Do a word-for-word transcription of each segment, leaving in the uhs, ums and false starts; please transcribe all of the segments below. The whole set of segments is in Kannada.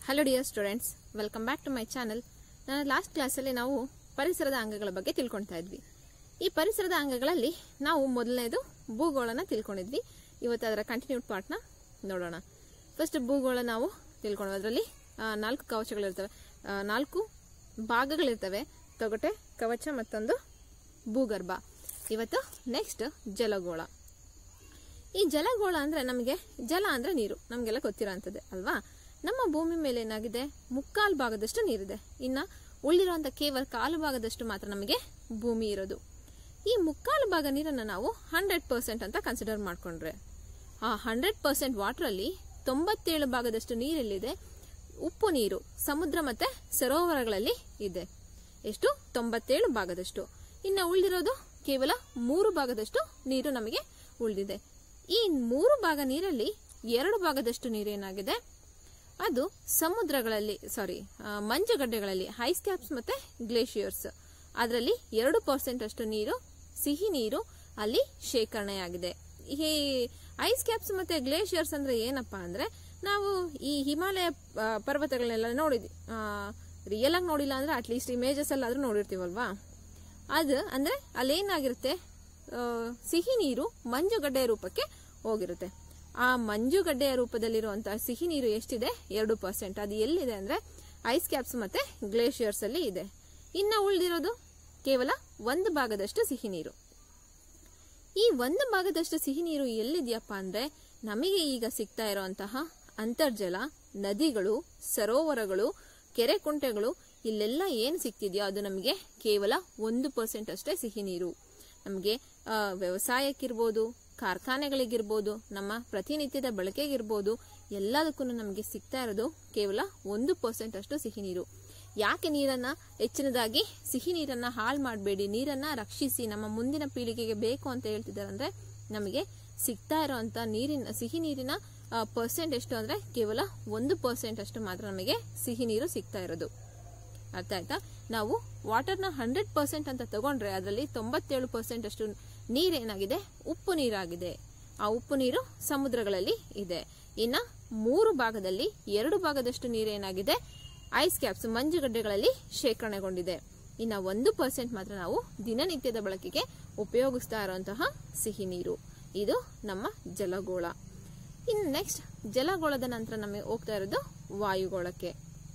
Hello dear students, welcome back to my channel. ನನ್ನ ಲಾಸ್ಟ್ ಕ್ಲಾಸಲ್ಲಿ ನಾವು ಪರಿಸರದ ಅಂಗಗಳ ಬಗ್ಗೆ ತಿಳ್ಕೊಳ್ತಾ ಇದ್ವಿ. ಈ ಪರಿಸರದ ಅಂಗಗಳಲ್ಲಿ ನಾವು ಮೊದಲನೇದು ಭೂಗೋಳನ ತಿಳ್ಕೊಂಡಿದ್ವಿ. ಇವತ್ತು ಅದರ ಕಂಟಿನ್ಯೂಡ್ ಪಾರ್ಟ್ನ ನೋಡೋಣ. ಫಸ್ಟ್ ಭೂಗೋಳ ನಾವು ತಿಳ್ಕೊಂಡು ಅದರಲ್ಲಿ ನಾಲ್ಕು ಕವಚಗಳಿರ್ತವೆ, ನಾಲ್ಕು ಭಾಗಗಳಿರ್ತವೆ: ತೊಗಟೆ, ಕವಚ, ಮತ್ತೊಂದು ಭೂಗರ್ಭ. ಇವತ್ತು ನೆಕ್ಸ್ಟ್ ಜಲಗೋಳ. ಈ ಜಲಗೋಳ ಅಂದ್ರೆ ನಮಗೆ ಜಲ ಅಂದ್ರೆ ನೀರು, ನಮಗೆಲ್ಲ ಗೊತ್ತಿರೋ ಅಂಥದ್ದೇ ಅಲ್ವಾ. ನಮ್ಮ ಭೂಮಿ ಮೇಲೆ ಏನಾಗಿದೆ, ಮುಕ್ಕಾಲು ಭಾಗದಷ್ಟು ನೀರಿದೆ. ಇನ್ನ ಉಳಿದಿರುವಂತ ಕೇವಲ ಕಾಲು ಭಾಗದಷ್ಟು ಮಾತ್ರ ನಮಗೆ ಭೂಮಿ ಇರೋದು. ಈ ಮುಕ್ಕಾಲು ಭಾಗ ನೀರನ್ನ ನಾವು ಹಂಡ್ರೆಡ್ ಪರ್ಸೆಂಟ್ ಅಂತ ಕನ್ಸಿಡರ್ ಮಾಡ್ಕೊಂಡ್ರೆ, ಆ ಹಂಡ್ರೆಡ್ ಪರ್ಸೆಂಟ್ ವಾಟರ್ ಅಲ್ಲಿ ತೊಂಬತ್ತೇಳು ಭಾಗದಷ್ಟು ನೀರೆಲ್ಲಿದೆ, ಉಪ್ಪು ನೀರು ಸಮುದ್ರ ಮತ್ತೆ ಸರೋವರಗಳಲ್ಲಿ ಇದೆ. ಎಷ್ಟು? ತೊಂಬತ್ತೇಳು ಭಾಗದಷ್ಟು. ಇನ್ನ ಉಳಿದಿರೋದು ಕೇವಲ ಮೂರು ಭಾಗದಷ್ಟು ನೀರು ನಮಗೆ ಉಳಿದಿದೆ. ಈ ಮೂರು ಭಾಗ ನೀರಲ್ಲಿ ಎರಡು ಭಾಗದಷ್ಟು ನೀರು ಏನಾಗಿದೆ, ಅದು ಸಮುದ್ರಗಳಲ್ಲಿ ಸಾರಿ ಮಂಜುಗಡ್ಡೆಗಳಲ್ಲಿ ಐಸ್ ಕ್ಯಾಪ್ಸ್ ಮತ್ತೆ ಗ್ಲೇಷಿಯರ್ಸ್. ಅದರಲ್ಲಿ ಎರಡು ಪರ್ಸೆಂಟ್ ಅಷ್ಟು ನೀರು, ಸಿಹಿ ನೀರು ಅಲ್ಲಿ ಶೇಖರಣೆಯಾಗಿದೆ. ಈ ಐಸ್ ಕ್ಯಾಪ್ಸ್ ಮತ್ತೆ ಗ್ಲೇಷಿಯರ್ಸ್ ಅಂದ್ರೆ ಏನಪ್ಪಾ ಅಂದ್ರೆ, ನಾವು ಈ ಹಿಮಾಲಯ ಪರ್ವತಗಳನ್ನೆಲ್ಲ ನೋಡಿದ್ವಿ, ರಿಯಲ್ ಆಗಿ ನೋಡಿಲ್ಲ ಅಂದ್ರೆ ಅಟ್ಲೀಸ್ಟ್ ಇಮೇಜಸ್ ಅಲ್ಲಾದ್ರೂ ನೋಡಿರ್ತೀವಲ್ವಾ. ಅದು ಅಂದ್ರೆ ಅಲ್ಲೇನಾಗಿರುತ್ತೆ, ಸಿಹಿ ನೀರು ಮಂಜುಗಡ್ಡೆಯ ರೂಪಕ್ಕೆ ಹೋಗಿರುತ್ತೆ. ಆ ಮಂಜುಗಡ್ಡೆಯ ರೂಪದಲ್ಲಿರುವಂತಹ ಸಿಹಿ ನೀರು ಎಷ್ಟಿದೆ, ಎರಡು ಪರ್ಸೆಂಟ್. ಅದು ಎಲ್ಲಿದೆ ಅಂದ್ರೆ ಐಸ್ ಕ್ಯಾಪ್ಸ್ ಮತ್ತೆ ಗ್ಲೇಷಿಯರ್ಸ್ ಅಲ್ಲಿ ಇದೆ. ಇನ್ನ ಉಳಿದಿರೋದು ಕೇವಲ ಒಂದು ಭಾಗದಷ್ಟು ಸಿಹಿ ನೀರು. ಈ ಒಂದು ಭಾಗದಷ್ಟು ಸಿಹಿ ನೀರು ಎಲ್ಲಿದೆಯಪ್ಪ ಅಂದ್ರೆ, ನಮಗೆ ಈಗ ಸಿಗ್ತಾ ಇರುವಂತಹ ಅಂತರ್ಜಲ, ನದಿಗಳು, ಸರೋವರಗಳು, ಕೆರೆ ಕುಂಟೆಗಳು, ಇಲ್ಲೆಲ್ಲ ಏನ್ ಸಿಗ್ತಿದ್ಯೋ ಅದು ನಮಗೆ ಕೇವಲ ಒಂದು ಪರ್ಸೆಂಟ್ ಅಷ್ಟೇ ಸಿಹಿ ನೀರು. ನಮಗೆ ವ್ಯವಸಾಯಕ್ಕಿರ್ಬೋದು, ಕಾರ್ಖಾನೆಗಳಿಗಿರ್ಬೋದು, ನಮ್ಮ ಪ್ರತಿನಿತ್ಯದ ಬಳಕೆಗಿರ್ಬೋದು, ಎಲ್ಲದಕ್ಕೂ ನಮಗೆ ಸಿಗ್ತಾ ಇರೋದು ಕೇವಲ ಒಂದು ಪರ್ಸೆಂಟ್ ಅಷ್ಟು ಸಿಹಿ ನೀರು. ಯಾಕೆ ನೀರನ್ನ ಹೆಚ್ಚಿನದಾಗಿ ಸಿಹಿ ನೀರನ್ನ ಹಾಳು ಮಾಡಬೇಡಿ, ನೀರನ್ನ ರಕ್ಷಿಸಿ, ನಮ್ಮ ಮುಂದಿನ ಪೀಳಿಗೆಗೆ ಬೇಕು ಅಂತ ಹೇಳ್ತಿದ್ದಾರೆ ಅಂದ್ರೆ, ನಮಗೆ ಸಿಗ್ತಾ ಇರೋಂತ ನೀರಿನ ಸಿಹಿ ನೀರಿನ ಪರ್ಸೆಂಟ್ ಎಷ್ಟು ಅಂದ್ರೆ ಕೇವಲ ಒಂದು ಪರ್ಸೆಂಟ್ ಅಷ್ಟು ಮಾತ್ರ ನಮಗೆ ಸಿಹಿ ನೀರು ಸಿಗ್ತಾ ಇರೋದು. ಅರ್ಥ ಆಯ್ತಾ? ನಾವು ವಾಟರ್ನ ಹಂಡ್ರೆಡ್ ಪರ್ಸೆಂಟ್ ಅಂತ ತಗೊಂಡ್ರೆ ಅದರಲ್ಲಿ ತೊಂಬತ್ತೇಳು ಪರ್ಸೆಂಟ್ ಅಷ್ಟು ನೀರೇನಾಗಿದೆ, ಉಪ್ಪು ನೀರಾಗಿದೆ. ಆ ಉಪ್ಪು ನೀರು ಸಮುದ್ರಗಳಲ್ಲಿ ಇದೆ. ಇನ್ನ ಮೂರು ಭಾಗದಲ್ಲಿ ಎರಡು ಭಾಗದಷ್ಟು ನೀರೇನಾಗಿದೆ, ಐಸ್ ಕ್ಯಾಪ್ಸ್ ಮಂಜುಗಡ್ಡೆಗಳಲ್ಲಿ ಶೇಖರಣೆಗೊಂಡಿದೆ. ಇನ್ನ ಒಂದು ಪರ್ಸೆಂಟ್ ಮಾತ್ರ ನಾವು ದಿನನಿತ್ಯದ ಬಳಕೆಗೆ ಉಪಯೋಗಿಸ್ತಾ ಇರುವಂತಹ ಸಿಹಿ ನೀರು. ಇದು ನಮ್ಮ ಜಲಗೋಳ. ಇನ್ನು ನೆಕ್ಸ್ಟ್ ಜಲಗೋಳದ ನಂತರ ನಮಗೆ ಹೋಗ್ತಾ ಇರೋದು ವಾಯುಗೋಳಕ್ಕೆ.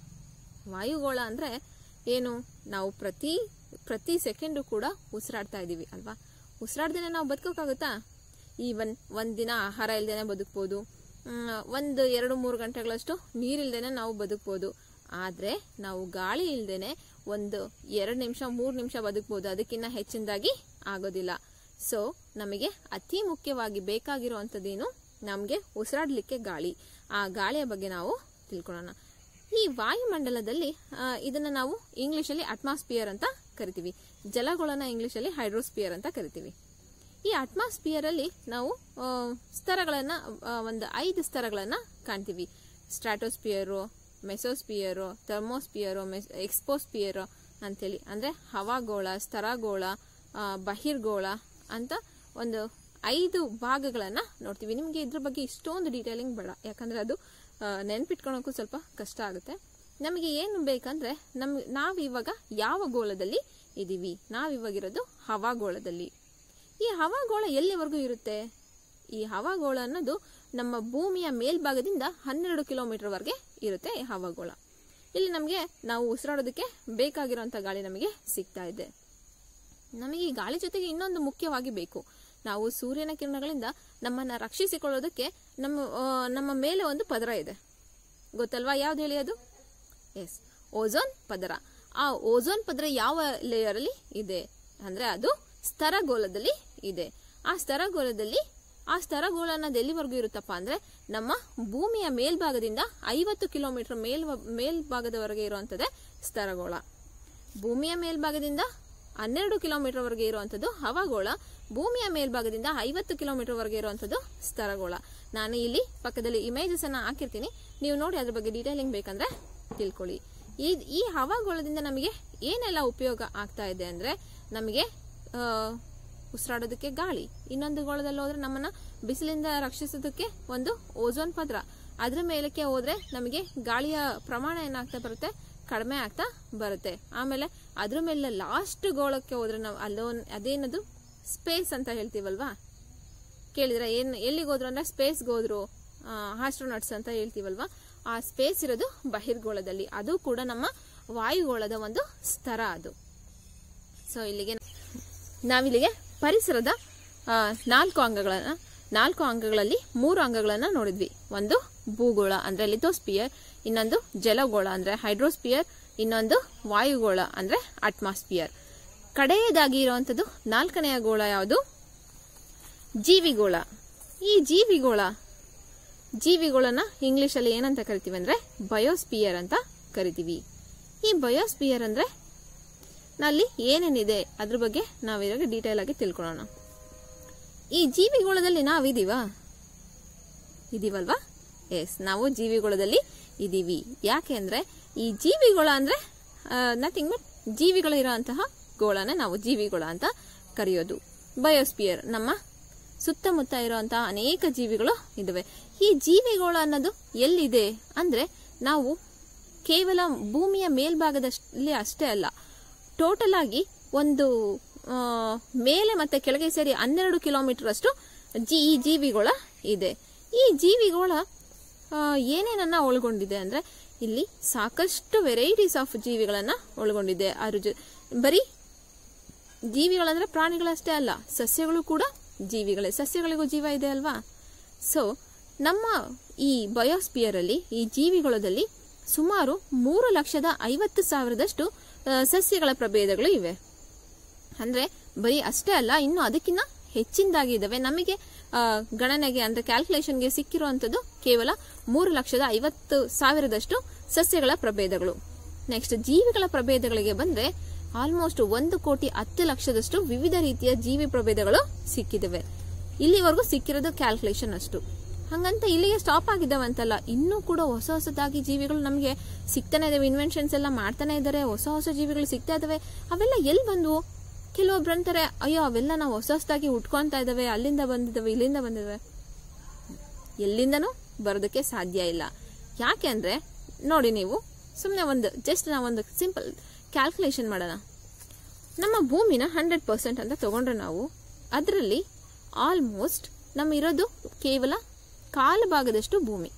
ವಾಯುಗೋಳ ಅಂದ್ರೆ ಏನು, ನಾವು ಪ್ರತಿ ಪ್ರತಿ ಸೆಕೆಂಡು ಕೂಡ ಉಸಿರಾಡ್ತಾ ಇದೀವಿ ಅಲ್ವಾ. ಉಸಿರಾಡ್ದೇನೆ ನಾವು ಬದುಕೋಕ್ಕಾಗುತ್ತಾ? ಈವನ್ ಒಂದ್ ದಿನ ಆಹಾರ ಇಲ್ದೇನೆ ಬದುಕ್ಬೋದು, ಒಂದು ಎರಡು ಮೂರು ಗಂಟೆಗಳಷ್ಟು ನೀರಿಲ್ದೇನೆ ನಾವು ಬದುಕ್ಬೋದು. ಆದ್ರೆ ನಾವು ಗಾಳಿ ಇಲ್ದೇನೆ ಒಂದು ಎರಡು ನಿಮಿಷ ಮೂರು ನಿಮಿಷ ಬದುಕ್ಬೋದು, ಅದಕ್ಕಿಂತ ಹೆಚ್ಚಿನದಾಗಿ ಆಗೋದಿಲ್ಲ. ಸೊ ನಮಗೆ ಅತಿ ಮುಖ್ಯವಾಗಿ ಬೇಕಾಗಿರುವಂತದ್ದೇನು, ನಮ್ಗೆ ಉಸಿರಾಡ್ಲಿಕ್ಕೆ ಗಾಳಿ. ಆ ಗಾಳಿಯ ಬಗ್ಗೆ ನಾವು ತಿಳ್ಕೊಳ್ಳೋಣ. ಈ ವಾಯುಮಂಡಲದಲ್ಲಿ ಇದನ್ನ ನಾವು ಇಂಗ್ಲಿಷ್ ಅಲ್ಲಿ ಅಟ್ಮಾಸ್ಫಿಯರ್ ಅಂತ ಕರಿತೀವಿ, ಜಲಗೋಳನ ಇಂಗ್ಲಿಷ್ ಅಲ್ಲಿ ಹೈಡ್ರೋಸ್ಫಿಯರ್ ಅಂತ ಕರಿತೀವಿ. ಈ ಅಟ್ಮಾಸ್ಫಿಯರ್ ಅಲ್ಲಿ ನಾವು ಸ್ತರಗಳನ್ನ, ಒಂದು ಐದು ಸ್ತರಗಳನ್ನ ಕಾಣ್ತೀವಿ: ಸ್ಟ್ರಾಟೋಸ್ಫಿಯರು, ಮೆಸೋಸ್ಫಿಯರು, ಥರ್ಮೋಸ್ಫಿಯರು, ಎಕ್ಸ್ಪೋಸ್ಫಿಯರ್ ಅಂತೇಳಿ. ಅಂದ್ರೆ ಹವಾಗೋಳ, ಸ್ತರಗೋಳ, ಬಹಿರ್ಗೋಳ ಅಂತ ಒಂದು ಐದು ಭಾಗಗಳನ್ನ ನೋಡ್ತೀವಿ. ನಿಮ್ಗೆ ಇದ್ರ ಬಗ್ಗೆ ಇಷ್ಟೊಂದು ಡೀಟೇಲಿಂಗ್ ಬೇಡ, ಯಾಕಂದ್ರೆ ಅದು ನೆನ್ಪಿಟ್ಕೊಳಕ್ಕೂ ಸ್ವಲ್ಪ ಕಷ್ಟ ಆಗುತ್ತೆ. ನಮಗೆ ಏನು ಬೇಕಂದ್ರೆ, ನಮ್ ನಾವಿವಾಗ ಯಾವ ಗೋಳದಲ್ಲಿ ಇದೀವಿ, ನಾವಿವಾಗಿರೋದು ಹವಾಗೋಳದಲ್ಲಿ. ಈ ಹವಾಗೋಳ ಎಲ್ಲಿವರೆಗೂ ಇರುತ್ತೆ? ಈ ಹವಾಗೋಳ ಅನ್ನೋದು ನಮ್ಮ ಭೂಮಿಯ ಮೇಲ್ಭಾಗದಿಂದ ಹನ್ನೆರಡು ಕಿಲೋಮೀಟರ್ ವರೆಗೆ ಇರುತ್ತೆ ಈ ಹವಾಗೋಳ. ಇಲ್ಲಿ ನಮಗೆ ನಾವು ಉಸಿರಾಡೋದಕ್ಕೆ ಬೇಕಾಗಿರುವಂತ ಗಾಳಿ ನಮಗೆ ಸಿಗ್ತಾ ಇದೆ. ನಮಗೆ ಈ ಗಾಳಿ ಜೊತೆಗೆ ಇನ್ನೊಂದು ಮುಖ್ಯವಾಗಿ ಬೇಕು. ನಾವು ಸೂರ್ಯನ ಕಿರಣಗಳಿಂದ ನಮ್ಮನ್ನ ರಕ್ಷಿಸಿಕೊಳ್ಳೋದಕ್ಕೆ ನಮ್ಮ ನಮ್ಮ ಮೇಲೆ ಒಂದು ಪದರ ಇದೆ, ಗೊತ್ತಲ್ವಾ? ಯಾವ್ದು ಹೇಳಿ ಅದು? ಎಸ್, ಓಝೋನ್ ಪದರ. ಆ ಓಝೋನ್ ಪದರ ಯಾವ ಲೇಯರ್ ಅಲ್ಲಿ ಇದೆ ಅಂದ್ರೆ ಅದು ಸ್ತರಗೋಳದಲ್ಲಿ ಇದೆ. ಆ ಸ್ತರಗೋಳದಲ್ಲಿ ಆ ಸ್ತರಗೋಳ ಅನ್ನೋದು ಎಲ್ಲಿವರೆಗೂ ಇರುತ್ತಪ್ಪ ಅಂದ್ರೆ, ನಮ್ಮ ಭೂಮಿಯ ಮೇಲ್ಭಾಗದಿಂದ ಐವತ್ತು ಕಿಲೋಮೀಟರ್ ಮೇಲ್ ಮೇಲ್ಭಾಗದವರೆಗೆ ಇರುವಂತದ್ದೇ ಸ್ತರಗೋಳ. ಭೂಮಿಯ ಮೇಲ್ಭಾಗದಿಂದ ಹನ್ನೆರಡು ಕಿಲೋಮೀಟರ್ ವರೆಗೆ ಇರುವಂತದ್ದು ಹವಾಗೋಳ, ಭೂಮಿಯ ಮೇಲ್ಭಾಗದಿಂದ ಐವತ್ತು ಕಿಲೋಮೀಟರ್ ವರೆಗೆ ಇರುವಂತದ್ದು ಸ್ತರಗೋಳ. ನಾನು ಇಲ್ಲಿ ಪಕ್ಕದಲ್ಲಿ ಇಮೇಜಸ್ ಅನ್ನ ಹಾಕಿರ್ತೀನಿ, ನೀವು ನೋಡಿ ಅದ್ರ ಬಗ್ಗೆ ಡೀಟೇಲಿಂಗ್ ಬೇಕಂದ್ರೆ ತಿಳ್ಕೊಳ್ಳಿ. ಈ ಈ ಹವಾಗೋಳದಿಂದ ನಮಗೆ ಏನೆಲ್ಲ ಉಪಯೋಗ ಆಗ್ತಾ ಇದೆ ಅಂದ್ರೆ, ನಮಗೆ ಉಸಿರಾಡೋದಕ್ಕೆ ಗಾಳಿ, ಇನ್ನೊಂದು ಗೋಳದಲ್ಲಿ ಹೋದ್ರೆ ನಮ್ಮನ್ನ ಬಿಸಿಲಿಂದ ರಕ್ಷಿಸೋದಕ್ಕೆ ಒಂದು ಓಝೋನ್ ಪದರ, ಅದ್ರ ಮೇಲಕ್ಕೆ ಹೋದ್ರೆ ನಮಗೆ ಗಾಳಿಯ ಪ್ರಮಾಣ ಏನಾಗ್ತಾ ಬರುತ್ತೆ, ಕಡಿಮೆ ಆಗ್ತಾ ಬರುತ್ತೆ. ಆಮೇಲೆ ಅದ್ರ ಮೇಲೆ ಲಾಸ್ಟ್ ಗೋಳಕ್ಕೆ ಹೋದ್ರೆ ನಾವು ಅಲ್ಲೋನ್ ಅದೇನದು ಸ್ಪೇಸ್ ಅಂತ ಹೇಳ್ತೀವಲ್ವಾ, ಕೇಳಿದ್ರೆ ಏನ್ ಎಲ್ಲಿಗೆ ಹೋದ್ರು ಅಂದ್ರೆ ಸ್ಪೇಸ್ಗೆ ಹೋದ್ರು ಆಸ್ಟ್ರೋನಾಟ್ಸ್ ಅಂತ ಹೇಳ್ತೀವಲ್ವಾ, ಆ ಸ್ಪೇಸ್ ಇರೋದು ಬಹಿರ್ಗೋಳದಲ್ಲಿ. ಅದು ಕೂಡ ನಮ್ಮ ವಾಯುಗೋಳದ ಒಂದು ಸ್ತರ ಅದು. ಸೊ ಇಲ್ಲಿಗೆ ನಾವಿಲ್ಲಿಗೆ ಪರಿಸರದ ನಾಲ್ಕು ಅಂಗಗಳನ್ನ ನಾಲ್ಕು ಅಂಗಗಳಲ್ಲಿ ಮೂರು ಅಂಗಗಳನ್ನ ನೋಡಿದ್ವಿ. ಒಂದು ಭೂಗೋಳ ಅಂದ್ರೆ ಲಿಥೋಸ್ಪಿಯರ್, ಇನ್ನೊಂದು ಜಲಗೋಳ ಅಂದ್ರೆ ಹೈಡ್ರೋಸ್ಪಿಯರ್, ಇನ್ನೊಂದು ವಾಯುಗೋಳ ಅಂದ್ರೆ ಅಟ್ಮಾಸ್ಪಿಯರ್. ಕಡೆಯದಾಗಿ ಇರುವಂತದ್ದು ನಾಲ್ಕನೆಯ ಗೋಳ ಯಾವುದು? ಜೀವಿಗೋಳ. ಈ ಜೀವಿಗೋಳ ಜೀವಿಗೋಳನ ಇಂಗ್ಲಿಷ್ ಅಲ್ಲಿ ಏನಂತ ಕರಿತೀವಿ ಅಂದ್ರೆ ಬಯೋಸ್ಪಿಯರ್ ಅಂತ ಕರಿತೀವಿ. ಈ ಬಯೋಸ್ಪಿಯರ್ ಅಂದ್ರೆ ನಲ್ಲಿ ಏನೇನಿದೆ ಅದ್ರ ಬಗ್ಗೆ ನಾವಿವಾಗ ಡೀಟೇಲ್ ಆಗಿ ತಿಳ್ಕೊಳ್ಳೋಣ. ಈ ಜೀವಿಗೋಳದಲ್ಲಿ ನಾವಿದೀವಾ ಇದೀವಲ್ವಾ? ಎಸ್, ನಾವು ಜೀವಿಗೋಳದಲ್ಲಿ ಇದೀವಿ. ಯಾಕೆ ಅಂದ್ರೆ ಈ ಜೀವಿಗೋಳ ಅಂದ್ರೆ ನಥಿಂಗ್ ಬಟ್ ಜೀವಿಗಳು ಇರೋಂತಹ ಗೋಳನ ನಾವು ಜೀವಿಗೋಳ ಅಂತ ಕರೆಯೋದು. ಬಯೋಸ್ಪಿಯರ್ ನಮ್ಮ ಸುತ್ತಮುತ್ತ ಇರುವಂತಹ ಅನೇಕ ಜೀವಿಗಳು ಇದಾವೆ. ಈ ಜೀವಿಗೋಳ ಅನ್ನೋದು ಎಲ್ಲಿದೆ ಅಂದ್ರೆ ನಾವು ಕೇವಲ ಭೂಮಿಯ ಮೇಲ್ಭಾಗದಲ್ಲಿ ಅಷ್ಟೇ ಅಲ್ಲ, ಟೋಟಲ್ ಆಗಿ ಒಂದು ಮೇಲೆ ಮತ್ತೆ ಕೆಳಗೆ ಸೇರಿ ಹನ್ನೆರಡು ಕಿಲೋಮೀಟರ್ ಅಷ್ಟು ಜಿ ಈ ಜೀವಿಗೋಳ ಇದೆ. ಈ ಜೀವಿಗೋಳ ಏನೇನನ್ನ ಒಳಗೊಂಡಿದೆ ಅಂದ್ರೆ ಇಲ್ಲಿ ಸಾಕಷ್ಟು ವೆರೈಟೀಸ್ ಆಫ್ ಜೀವಿಗಳನ್ನ ಒಳಗೊಂಡಿದೆ. ಅದ್ರ ಬರೀ ಜೀವಿಗಳಂದ್ರೆ ಪ್ರಾಣಿಗಳಷ್ಟೇ ಅಲ್ಲ, ಸಸ್ಯಗಳು ಕೂಡ ಜೀವಿಗಳೇ. ಸಸ್ಯಗಳಿಗೂ ಜೀವ ಇದೆ ಅಲ್ವಾ? ಸೊ ನಮ್ಮ ಈ ಬಯೋಸ್ಪಿಯರ್ ಅಲ್ಲಿ ಈ ಜೀವಿಗೋಳದಲ್ಲಿ ಸುಮಾರು ಮೂರು ಲಕ್ಷದ ಐವತ್ತು ಸಾವಿರದಷ್ಟು ಸಸ್ಯಗಳ ಪ್ರಭೇದಗಳು ಇವೆ. ಅಂದ್ರೆ ಬರೀ ಅಷ್ಟೇ ಅಲ್ಲ, ಇನ್ನು ಅದಕ್ಕಿಂತ ಹೆಚ್ಚಿನದಾಗಿ ಇದಾವೆ. ನಮಗೆ ಗಣನೆಗೆ ಅಂದ್ರೆ ಕ್ಯಾಲ್ಕುಲೇಷನ್ಗೆ ಸಿಕ್ಕಿರುವಂತದ್ದು ಕೇವಲ ಮೂರು ಲಕ್ಷದ ಐವತ್ತು ಸಾವಿರದಷ್ಟು ಸಸ್ಯಗಳ ಪ್ರಭೇದಗಳು. ನೆಕ್ಸ್ಟ್ ಜೀವಿಗಳ ಪ್ರಭೇದಗಳಿಗೆ ಬಂದ್ರೆ ಆಲ್ಮೋಸ್ಟ್ ಒಂದು ಕೋಟಿ ಹತ್ತು ಲಕ್ಷದಷ್ಟು ವಿವಿಧ ರೀತಿಯ ಜೀವಿ ಪ್ರಭೇದಗಳು ಸಿಕ್ಕಿದವೆ. ಇಲ್ಲಿವರೆಗೂ ಸಿಕ್ಕಿರೋದು ಕ್ಯಾಲ್ಕುಲೇಷನ್ ಅಷ್ಟು. ಹಂಗಂತ ಇಲ್ಲಿಗೆ ಸ್ಟಾಪ್ ಆಗಿದ್ದಾವಂತಲ್ಲ, ಇನ್ನೂ ಕೂಡ ಹೊಸ ಹೊಸದಾಗಿ ಜೀವಿಗಳು ನಮಗೆ ಸಿಗ್ತಾನೆ ಇದಾವೆ. ಇನ್ವೆನ್ಷನ್ಸ್ ಎಲ್ಲ ಮಾಡ್ತಾನೆ ಇದಾರೆ, ಹೊಸ ಹೊಸ ಜೀವಿಗಳು ಸಿಗ್ತಾ ಇದಾವೆ. ಅವೆಲ್ಲ ಎಲ್ಲಿ ಬಂದ್ವು? ಕೆಲವೊಬ್ರು ಅಂತಾರೆ, ಅಯ್ಯೋ ಅವೆಲ್ಲ ನಾವು ಹೊಸ ಹೊಸದಾಗಿ ಉಟ್ಕೊಂತಾ ಇದಾವೆ, ಅಲ್ಲಿಂದ ಬಂದಿದ್ದಾವೆ, ಇಲ್ಲಿಂದ ಬಂದಿದ್ದಾವೆ. ಎಲ್ಲಿಂದನೂ ಬರೋದಕ್ಕೆ ಸಾಧ್ಯ ಇಲ್ಲ. ಯಾಕೆ ಅಂದ್ರೆ ನೋಡಿ, ನೀವು ಸುಮ್ಮನೆ ಒಂದು ಜಸ್ಟ್ ನಾವೊಂದು ಸಿಂಪಲ್ ಕ್ಯಾಲ್ಕುಲೇಷನ್ ಮಾಡೋಣ. ನಮ್ಮ ಭೂಮಿನ ಹಂಡ್ರೆಡ್ ಪರ್ಸೆಂಟ್ ಅಂತ ತಗೊಂಡ್ರೆ ನಾವು ಅದರಲ್ಲಿ ಆಲ್ಮೋಸ್ಟ್ ನಮ್ಮ ಇರೋದು ಕೇವಲ ಕಾಲು ಭಾಗದಷ್ಟು ಭೂಮಿ.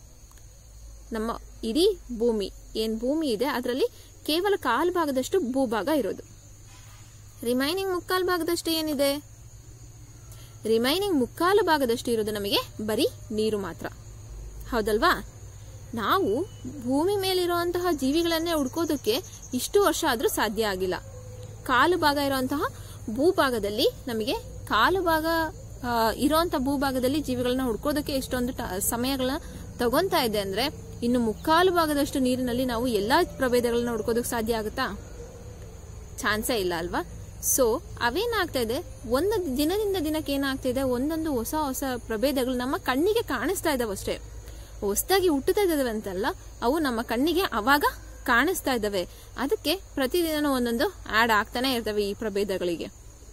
ನಮ್ಮ ಇಡೀ ಭೂಮಿ ಏನ್ ಭೂಮಿ ಇದೆ ಅದರಲ್ಲಿ ಕೇವಲ ಕಾಲು ಭಾಗದಷ್ಟು ಭೂಭಾಗ ಇರೋದು. ರಿಮೈನಿಂಗ್ ಮುಕ್ಕಾಲು ಭಾಗದಷ್ಟು ಏನಿದೆ? ರಿಮೈನಿಂಗ್ ಮುಕ್ಕಾಲು ಭಾಗದಷ್ಟು ಇರೋದು ನಮಗೆ ಬರೀ ನೀರು ಮಾತ್ರ. ಹೌದಲ್ವಾ? ನಾವು ಭೂಮಿ ಮೇಲಿರುವಂತಹ ಜೀವಿಗಳನ್ನೇ ಹುಡ್ಕೋದಕ್ಕೆ ಇಷ್ಟು ವರ್ಷ ಆದ್ರೂ ಸಾಧ್ಯ ಆಗಿಲ್ಲ. ಕಾಲು ಭಾಗ ಇರುವಂತಹ ಭೂಭಾಗದಲ್ಲಿ ನಮಗೆ ಕಾಲು ಭಾಗ ಇರುವಂತ ಭೂಭಾಗದಲ್ಲಿ ಜೀವಿಗಳನ್ನ ಹುಡ್ಕೋದಕ್ಕೆ ಎಷ್ಟೊಂದು ಸಮಯಗಳನ್ನ ತಗೊಂತಾ ಇದೆ ಅಂದ್ರೆ ಇನ್ನು ಮುಕ್ಕಾಲು ಭಾಗದಷ್ಟು ನೀರಿನಲ್ಲಿ ನಾವು ಎಲ್ಲಾ ಪ್ರಭೇದಗಳನ್ನ ಹುಡ್ಕೋದಕ್ಕೆ ಸಾಧ್ಯ ಆಗುತ್ತಾ? ಚಾನ್ಸೇ ಇಲ್ಲ ಅಲ್ವಾ? ಸೊ ಅವೇನಾಗ್ತಾ ಇದೆ, ಒಂದೊಂದು ದಿನದಿಂದ ದಿನಕ್ಕೆ ಏನಾಗ್ತಾ ಇದೆ, ಒಂದೊಂದು ಹೊಸ ಹೊಸ ಪ್ರಭೇದಗಳು ನಮ್ಮ ಕಣ್ಣಿಗೆ ಕಾಣಿಸ್ತಾ ಇದಾವೆ ಅಷ್ಟೇ. ಹೊಸದಾಗಿ ಹುಟ್ಟುತ್ತಾ ಇದಾವೆ ಅಂತಲ್ಲ, ಅವು ನಮ್ಮ ಕಣ್ಣಿಗೆ ಅವಾಗ ಕಾಣಿಸ್ತಾ ಇದಾವೆ. ಅದಕ್ಕೆ ಪ್ರತಿದಿನ ಒಂದೊಂದು ಆಡ್ ಆಗ್ತಾನೆ ಇರ್ತವೆ ಈ ಪ್ರಭೇದಗಳಿಗೆ.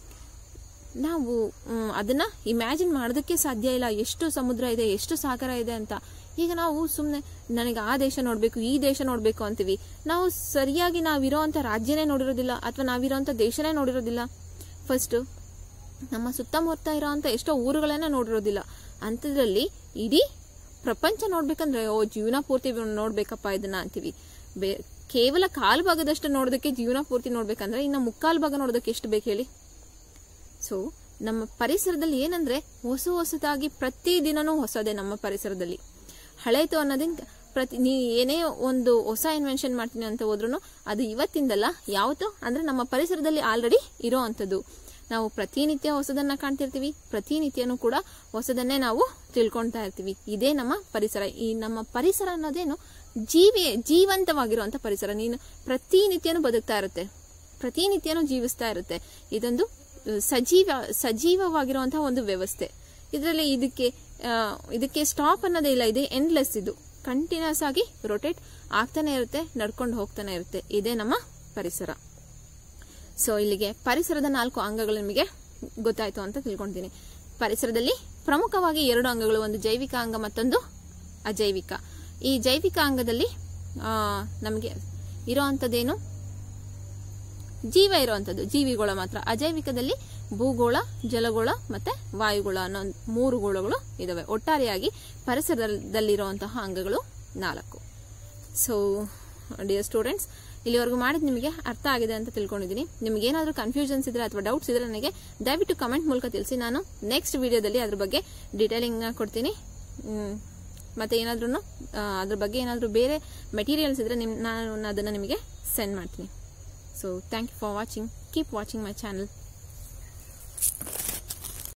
ನಾವು ಅದನ್ನ ಇಮ್ಯಾಜಿನ್ ಮಾಡೋದಕ್ಕೆ ಸಾಧ್ಯ ಇಲ್ಲ, ಎಷ್ಟು ಸಮುದ್ರ ಇದೆ, ಎಷ್ಟು ಸಾಗರ ಇದೆ ಅಂತ. ಈಗ ನಾವು ಸುಮ್ನೆ ನನಗೆ ಆ ದೇಶ ನೋಡ್ಬೇಕು, ಈ ದೇಶ ನೋಡ್ಬೇಕು ಅಂತೀವಿ. ನಾವು ಸರಿಯಾಗಿ ನಾವಿರೋಂಥ ರಾಜ್ಯನೇ ನೋಡಿರೋದಿಲ್ಲ, ಅಥವಾ ನಾವಿರೋಂಥ ದೇಶನೇ ನೋಡಿರೋದಿಲ್ಲ. ಫಸ್ಟ್ ನಮ್ಮ ಸುತ್ತಮುತ್ತ ಇರೋಂಥ ಎಷ್ಟೋ ಊರುಗಳನ್ನ ನೋಡಿರೋದಿಲ್ಲ. ಅಂಥದ್ರಲ್ಲಿ ಇಡೀ ಪ್ರಪಂಚ ನೋಡ್ಬೇಕಂದ್ರೆ ಓ ಜೀವನ ಪೂರ್ತಿ ನೋಡ್ಬೇಕಪ್ಪ ಇದನ್ನ ಅಂತೀವಿ. ಬೇ ಕೇವಲ ಕಾಲು ಭಾಗದಷ್ಟು ನೋಡೋದಕ್ಕೆ ಜೀವನ ಪೂರ್ತಿ ನೋಡ್ಬೇಕಂದ್ರೆ ಇನ್ನು ಮುಕ್ಕಾಲು ಭಾಗ ನೋಡೋದಕ್ಕೆ ಎಷ್ಟು ಬೇಕು ಹೇಳಿ? ಸೊ ನಮ್ಮ ಪರಿಸರದಲ್ಲಿ ಏನಂದ್ರೆ ಹೊಸ ಹೊಸದಾಗಿ ಪ್ರತಿ ದಿನನೂ ಹೊಸದೇ. ನಮ್ಮ ಪರಿಸರದಲ್ಲಿ ಹಳೇತು ಅನ್ನೋದನ್ನ ಪ್ರತಿ ನೀ ಏನೇ ಒಂದು ಹೊಸ ಇನ್ವೆನ್ಷನ್ ಮಾಡ್ತೀನಿ ಅಂತ ಹೋದ್ರು ಅದು ಇವತ್ತಿಂದಲ್ಲ, ಯಾವತ್ತೋ ಅಂದ್ರೆ ನಮ್ಮ ಪರಿಸರದಲ್ಲಿ ಆಲ್ರೆಡಿ ಇರೋ ಅಂಥದ್ದು. ನಾವು ಪ್ರತಿನಿತ್ಯ ಹೊಸದನ್ನ ಕಾಣ್ತಿರ್ತೀವಿ, ಪ್ರತಿನಿತ್ಯನೂ ಕೂಡ ಹೊಸದನ್ನೇ ನಾವು ತಿಳ್ಕೊಳ್ತಾ ಇರ್ತೀವಿ. ಇದೇ ನಮ್ಮ ಪರಿಸರ. ಈ ನಮ್ಮ ಪರಿಸರ ಅನ್ನೋದೇನು ಜೀವಿ ಜೀವಂತವಾಗಿರುವಂತ ಪರಿಸರ. ನೀನು ಪ್ರತಿನಿತ್ಯನೂ ಬದುಕ್ತಾ ಇರುತ್ತೆ, ಪ್ರತಿನಿತ್ಯನೂ ಜೀವಿಸ್ತಾ ಇರುತ್ತೆ. ಇದೊಂದು ಸಜೀವ ಸಜೀವವಾಗಿರುವಂತಹ ಒಂದು ವ್ಯವಸ್ಥೆ. ಇದರಲ್ಲಿ ಇದಕ್ಕೆ ಇದಕ್ಕೆ ಸ್ಟಾಪ್ ಅನ್ನೋದೇ ಇಲ್ಲ. ಇದೆ ಎಂಡ್ಲೆಸ್. ಇದು ಕಂಟಿನ್ಯೂಸ್ ಆಗಿ ರೊಟೇಟ್ ಆಗ್ತಾನೆ ಇರುತ್ತೆ, ನಡ್ಕೊಂಡು ಹೋಗ್ತಾನೆ ಇರುತ್ತೆ. ಇದೇ ನಮ್ಮ ಪರಿಸರ. ಸೊ ಇಲ್ಲಿಗೆ ಪರಿಸರದ ನಾಲ್ಕು ಅಂಗಗಳು ನಿಮಗೆ ಗೊತ್ತಾಯ್ತು ಅಂತ ತಿಳ್ಕೊಂತೀನಿ. ಪರಿಸರದಲ್ಲಿ ಪ್ರಮುಖವಾಗಿ ಎರಡು ಅಂಗಗಳು, ಒಂದು ಜೈವಿಕ ಅಂಗ, ಮತ್ತೊಂದು ಅಜೈವಿಕ. ಈ ಜೈವಿಕ ಅಂಗದಲ್ಲಿ ನಮಗೆ ಇರೋವಂಥದ್ದೇನು, ಜೀವ ಇರುವಂತದ್ದು ಜೀವಿಗೋಳ ಮಾತ್ರ. ಅಜೈವಿಕದಲ್ಲಿ ಭೂಗೋಳ, ಜಲಗೋಳ ಮತ್ತೆ ವಾಯುಗೋಳ ಅನ್ನೋ ಮೂರು ಗೋಳಗಳು ಇದಾವೆ. ಒಟ್ಟಾರೆಯಾಗಿ ಪರಿಸರದಲ್ಲಿರುವಂತಹ ಅಂಗಗಳು ನಾಲ್ಕು. ಸೊ ಡಿಯರ್ ಸ್ಟೂಡೆಂಟ್ಸ್, ಇಲ್ಲಿವರೆಗೂ ಮಾಡಿದ್ ನಿಮಗೆ ಅರ್ಥ ಆಗಿದೆ ಅಂತ ತಿಳ್ಕೊಂಡಿದ್ದೀನಿ. ನಿಮ್ಗೆ ಏನಾದರೂ ಕನ್ಫ್ಯೂಷನ್ಸ್ ಇದ್ರೆ ಅಥವಾ ಡೌಟ್ಸ್ ಇದ್ರೆ ನನಗೆ ದಯವಿಟ್ಟು ಕಮೆಂಟ್ ಮೂಲಕ ತಿಳಿಸಿ. ನಾನು ನೆಕ್ಸ್ಟ್ ವಿಡಿಯೋದಲ್ಲಿ ಅದ್ರ ಬಗ್ಗೆ ಡೀಟೇಲಿಂಗ್ ಕೊಡ್ತೀನಿ. ಮತ್ತೆ ಏನಾದ್ರೂ ಅದ್ರ ಬಗ್ಗೆ ಏನಾದರೂ ಬೇರೆ ಮೆಟೀರಿಯಲ್ಸ್ ಇದ್ರೆ ನಿಮ್ ನಾನು ಅದನ್ನ ನಿಮಗೆ ಸೆಂಡ್ ಮಾಡ್ತೀನಿ. So thank you for watching. Keep watching my channel.